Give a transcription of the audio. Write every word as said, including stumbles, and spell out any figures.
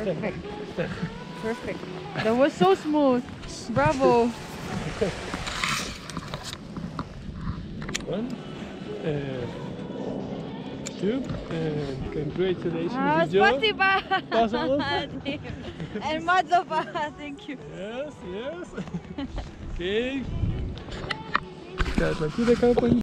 Perfect. Perfect. That was so smooth. Bravo. One, uh, two, and congratulations, Ah, Joe. spasiba. Пожалуйста. And Madzova. Thank you. Yes, yes. Okay. Сейчас, отсюда как